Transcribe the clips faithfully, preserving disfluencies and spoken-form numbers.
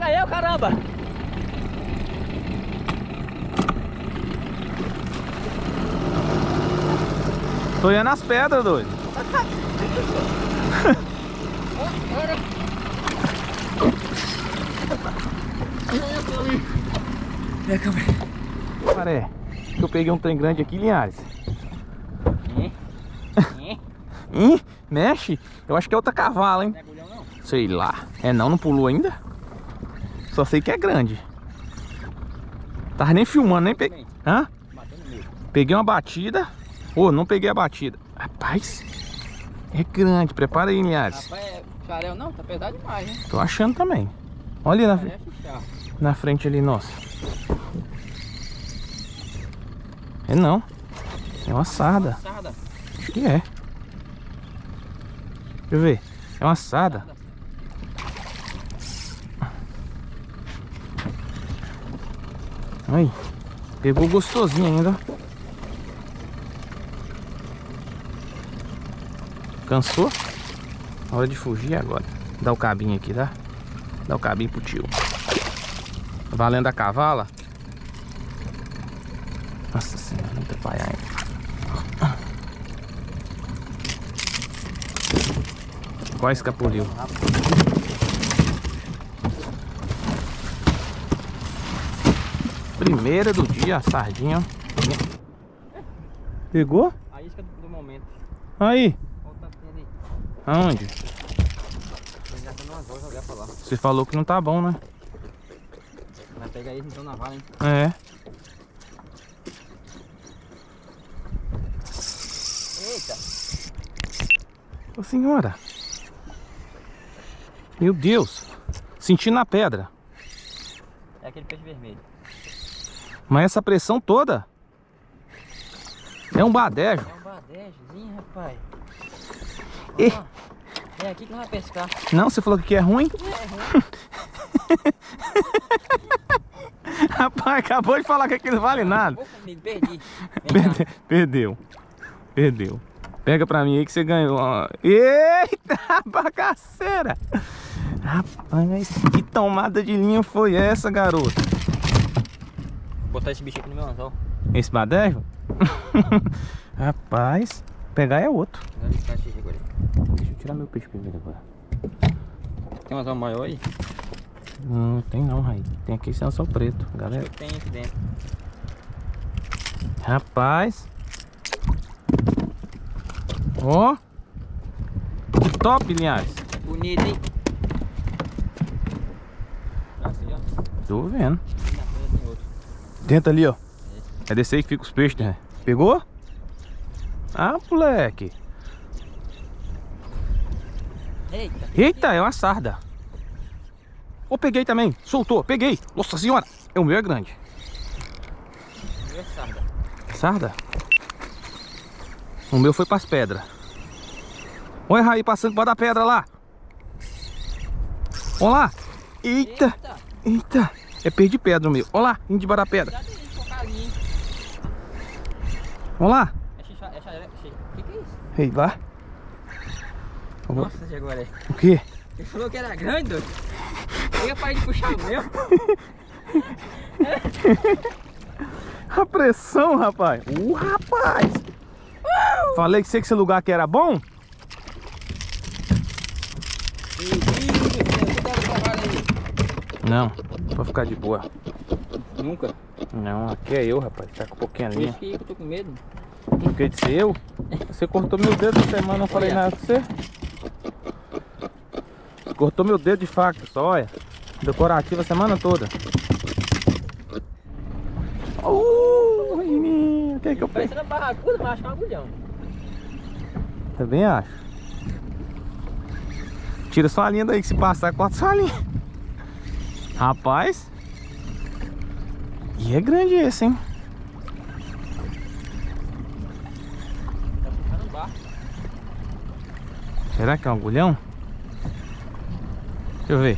Pega eu, caramba! Tô olhando as pedras, doido. É, calma aí. Paré, eu peguei um trem grande aqui, Linhares. Ih, mexe? Eu acho que é outra cavalo, hein? Não é agulhão, não? Sei lá. É não, não pulou ainda? Só sei que é grande. Tava nem filmando, nem peguei. Hã? Peguei uma batida. Ô, oh, não peguei a batida. Rapaz, é grande. Prepara aí, Linhares. Rapaz, é xarel não? Tá pesado demais, hein? Tô achando também. Olha ali É na, na frente ali, nossa. É não. É uma sarda. Sarda. Acho que é. Deixa eu ver. É uma sarda. Aí. Pegou gostosinho ainda. Cansou? Hora de fugir agora. Dá o cabinho aqui, dá? Dá o cabinho pro tio. Valendo a cavala. Nossa senhora, não tem pai ainda. Quase escapuliu. Primeira do dia, a sardinha. Pegou? A isca do momento. Aí. Aonde? Você falou que não tá bom, né? Vai pegar eles então na vala, hein? É. Eita! Ô senhora. Meu Deus. Senti na pedra. É aquele peixe vermelho. Mas essa pressão toda é um badejo. É um badejozinho, rapaz. E... É aqui que nós vamos pescar. Não, você falou que aqui é ruim? É ruim. Rapaz, acabou de falar que aqui não vale nada. Vou comigo, perdi. Perde... Perdeu. Perdeu. Pega pra mim aí que você ganhou. Eita, bagaceira. Rapaz, que tomada de linha foi essa, garoto? Vou botar esse bicho aqui no meu anzol. Esse badejo? Rapaz, pegar é outro. Deixa eu tirar meu peixe primeiro agora. Tem um anzol maior aí? Não tem não, Raí. Tem aqui esse anzol preto, galera. Tem aqui dentro. Rapaz. Ó. Top, Linhares. Bonito, hein? Assim, ó. Tô vendo. E na frente tem outro. Tenta ali, ó. É desse aí que fica os peixes, né? Pegou? Ah, moleque. Eita. Eita, é uma sarda. Ô, peguei também. Soltou, peguei. Nossa senhora. É, o meu é grande. É sarda. Sarda? O meu foi pras pedras. Olha a Raí passando por da pedra lá. Olha lá. Eita. Eita. Eita. É peixe de pedra o meu. Olha lá, indo debaixo da pedra. Olha lá. É xixá, é xaré. O que que é isso? Ei, lá. Nossa, chegou ali. O quê? Ele falou que era grande, doido. Liga pra ele puxar o meu. A pressão, rapaz. Uh, rapaz. Uh! Falei que sei que esse lugar aqui era bom. Não, vou ficar de boa. Nunca. Não, aqui é eu, rapaz. Tá com um pouquinho a linha. Por isso que eu tô com medo. Por que de ser eu? Você cortou meu dedo essa semana, não falei nada com você. Cortou meu dedo de faca, só olha. Decorativo a semana toda. Uh, menino, o que é que eu peguei? Parecendo barracuda, mas acho que é um agulhão. Também acho. Tira só a linha daí, que se passar, corta só a linha. Rapaz. E é grande esse, hein? Tá puxando um barco. Será que é um agulhão? Deixa eu ver.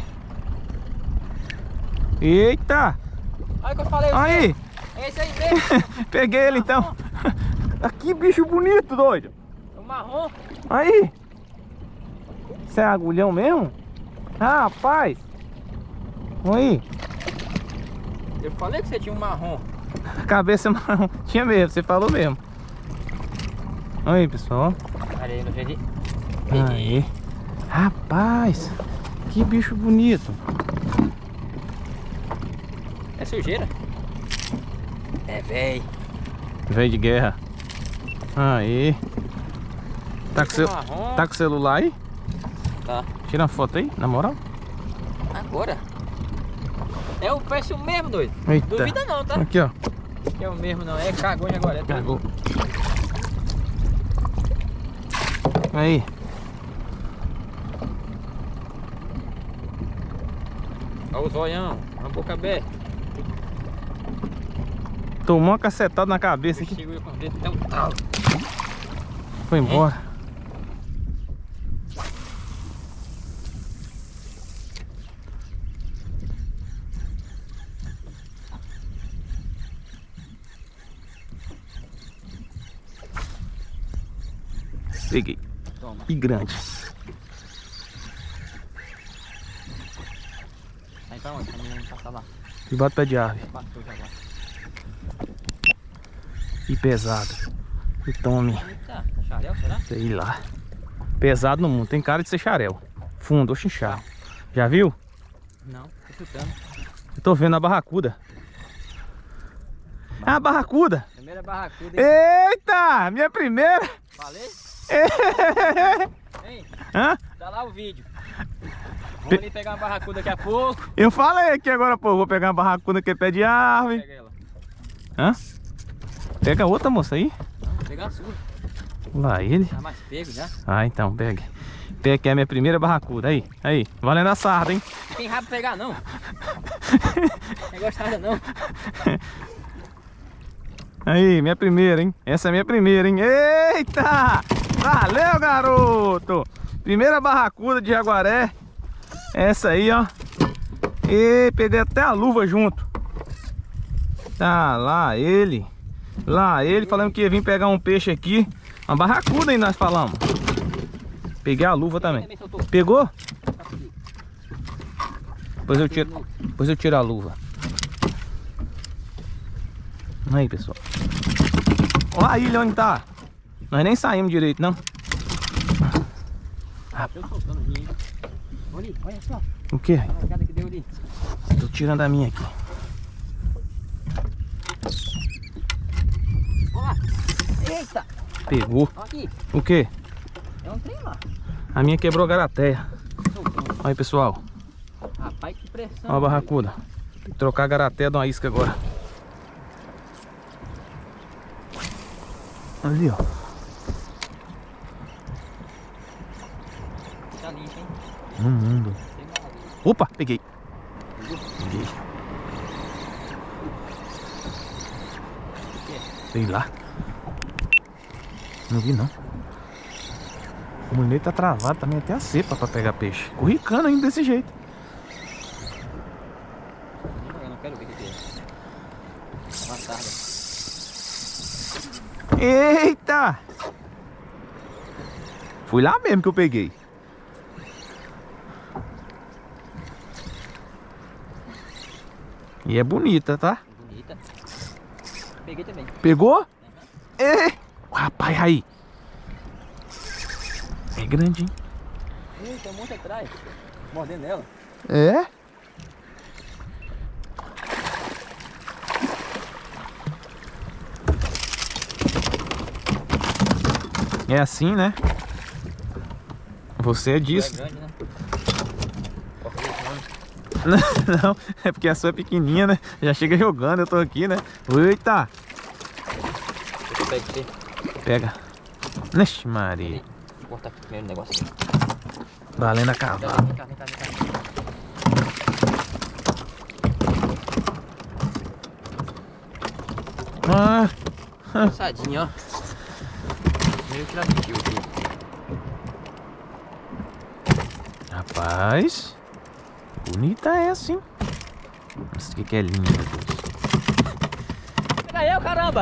Eita! Olha que eu falei. Aí! É esse aí mesmo. Peguei ele então. Aqui, bicho bonito, doido. O marrom. Aí! Isso é agulhão mesmo? Ah, rapaz! Oi. Eu falei que você tinha um marrom. Cabeça marrom. Tinha mesmo, você falou mesmo. Aí, pessoal. Olha aí no jeito. Aí. Rapaz, que bicho bonito. É sujeira? É, véi. Veio de guerra. Aí. Tá com, seu, tá com o celular aí? Tá. Tira uma foto aí, na moral. Agora? É o preço mesmo, doido. Eita. Duvida não, tá? Aqui, ó. É o mesmo não, é cagou de agora. É Cagou. Aí. Olha o zoião, a boca aberta. Tomou uma cacetada na cabeça aqui. Segura com o dedo até o talo. Foi embora. Peguei. Toma. E grande. Sai pra onde? Pra mim não passar lá. Debaixo do pé de árvore. Bateu já agora. E pesado. E tome. Eita, xarel, será? Sei lá. Pesado no mundo. Tem cara de ser xarel. Fundo, ou chinchar. Já viu? Não, tô chutando. Eu tô vendo a barracuda. Ah, a barracuda. Primeira barracuda. Hein? Eita! Minha primeira. Falei? Hein? Hã? Dá lá o vídeo. Vamos ali pegar uma barracuda daqui a pouco. Eu falei aqui agora, pô. Vou pegar uma barracuda que é pé de árvore. Pega ela. Hã? Pega outra, moça, aí. Não, vou pegar a sua. Lá ele. Tá mais pego já. Ah, então, pega. Pega que é a minha primeira barracuda. Aí, aí. Valendo a sarda, hein? Não tem rabo pra pegar, não. Não gostava, não. Aí, minha primeira, hein? Essa é a minha primeira, hein? Eita! Valeu, garoto! Primeira barracuda de Jaguaré. Essa aí, ó. E peguei até a luva junto. Tá lá ele. Lá ele falando que ia vir pegar um peixe aqui. Uma barracuda aí nós falamos. Peguei a luva também. Pegou? Depois eu tiro, depois eu tiro a luva. Aí, pessoal. Olha a ilha onde tá. Nós nem saímos direito, não. Olha, olha só. O quê? A largada que deu ali. Tô tirando a minha aqui. Olha. Eita. Pegou. Olha aqui. O quê? É um trem lá. A minha quebrou a garateia. Soltão. Olha aí, pessoal. Rapaz, que pressão. Olha a barracuda. Tem que trocar a garateia de uma isca agora. Ali, ó. Tá limpo, hein? No mundo. Tem mais. Opa, peguei. Peguei. O quê? Sei lá. Não vi, não. O mulher tá travado também até a cepa pra pegar peixe. Corricando ainda desse jeito. Eu não quero ver o que é. Uma sarda. Eita! Fui lá mesmo que eu peguei. E é bonita, tá? Bonita. Peguei também. Pegou? Uhum. É. Rapaz, aí. É grande, hein? Ih, tem um monte atrás. Mordendo ela. É? É assim, né? Você é disso. É grande, né? Não, é porque a sua é pequenininha, né? Já chega jogando, eu tô aqui, né? Eita! Deixa eu pegar aqui. Pega. Vixe, Maria. Vou cortar aqui primeiro o negócio. Valendo a Vem cavalo. cá, vem cá, vem cá, vem cá. Ah, Cansadinho, ó. Meio que labitiu aqui. rapaz. Bonita essa, hein? Nossa, que que é lindo, meu Deus. Pega eu, caramba!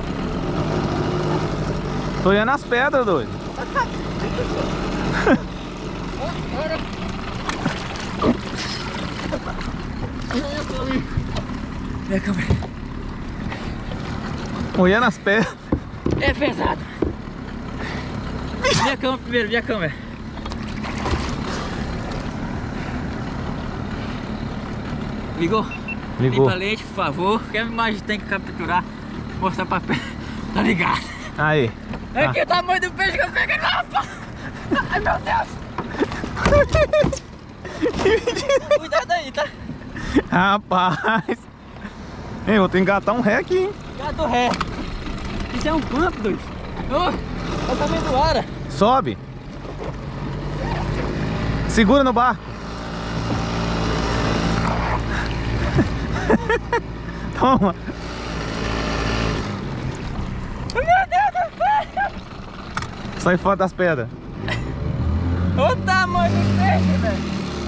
Tô olhando as pedras, doido. Minha câmera. Olhando as pernas. É pesado. Minha câmera primeiro, minha câmera. Ligou? Ligou. Limpa a lente, por favor. Quer imagem tem que capturar. Mostrar pra pé. Tá ligado? Aí. É Tá. aqui o tamanho do peixe que eu peguei no mapa. Ai meu Deus. Cuidado aí, tá? Rapaz. Ei, vou ter que engatar um ré aqui, hein? Gato ré. Isso é um pampo, doido. Oh, é o tamanho do ara. Sobe. Segura no barco. Toma. Meu Deus do céu. Sai fora das pedras. Olha o tamanho do peixe, velho.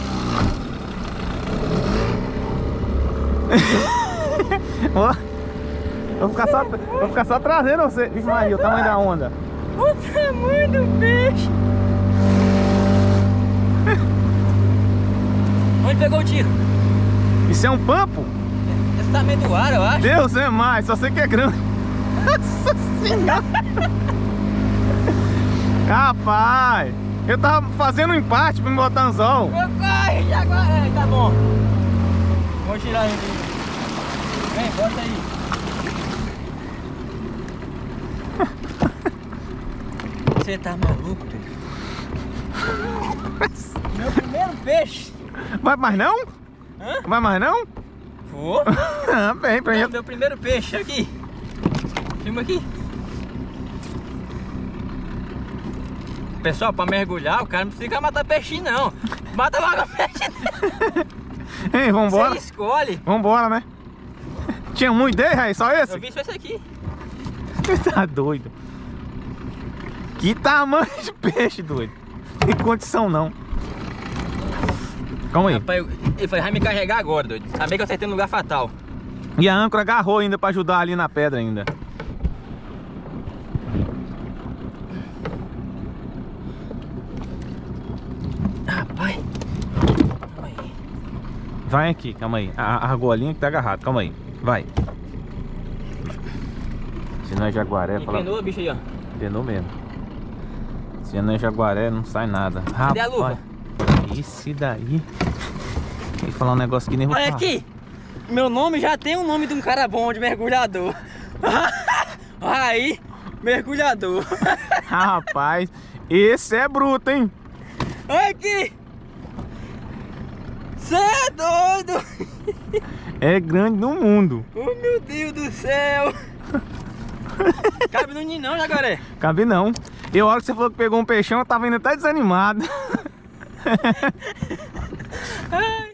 Ó. Vou ficar só, vou ficar só trazendo você. Vixe Maria, o tamanho da onda. O tamanho do peixe. Onde pegou o tiro? Isso é um pampo? Esse tamanho do ar, eu acho. Deus é mais, só sei que é grande. Nossa Senhora. Rapaz, eu tava fazendo um empate pra me botar anzol. Corre, agora. É, tá bom. Vamos tirar ele. Vem, bota aí. Você tá maluco, filho? Meu primeiro peixe. Vai mais não? Hã? Vai mais não? Vou. Ah, bem, pra É, gente. meu primeiro peixe, aqui. Filma aqui. Pessoal, pra mergulhar, o cara não precisa matar peixinho, não. Mata logo o peixe. Ei, vambora. Você escolhe. Vambora, né? Tinha muito dele, aí, só esse? Eu vi só esse aqui. Tá doido. Que tamanho de peixe, doido. Não tem condição, não. Calma aí. Rapaz, eu- ele foi, vai me carregar agora, doido. Sabia que eu acertei no lugar fatal. E a âncora agarrou ainda pra ajudar ali na pedra ainda. Rapaz. Calma aí. Vai aqui, calma aí. A, a argolinha que tá agarrado, calma aí. Vai. Se não é jaguaré, fala... Empenou a bicha aí, ó. Penou mesmo. Se não é jaguaré, não sai nada. Cadê a luva? Esse daí. Vou falar um negócio que nem vou Olha falar. aqui. Meu nome já tem um nome de um cara bom de mergulhador. Aí, mergulhador. Rapaz, esse é bruto, hein? Olha aqui. Cê é doido. É grande no mundo. Oh, meu Deus do céu. Cabe no ninho não, jacaré. Cabe não. E a hora que você falou que pegou um peixão, eu tava indo até desanimado. Ai.